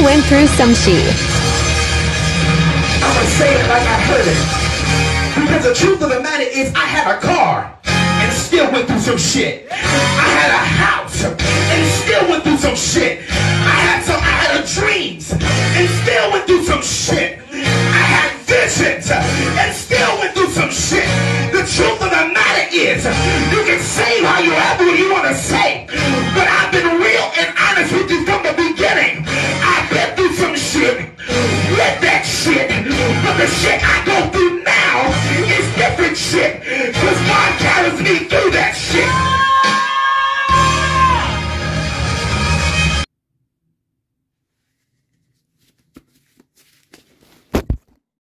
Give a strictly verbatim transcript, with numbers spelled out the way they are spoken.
went through some shit. I'ma say it like I heard it. Because the truth of the matter is I had a car and still went through some shit. I had a house and still went through some shit. I had some I had a dreams and still went through some shit. I had visions and still went through some shit. The truth of the matter is you can say however you want to say, but I've been real and honest with you from the beginning. I've been through some shit with that shit, but the shit I go through now is different shit, because God carries me through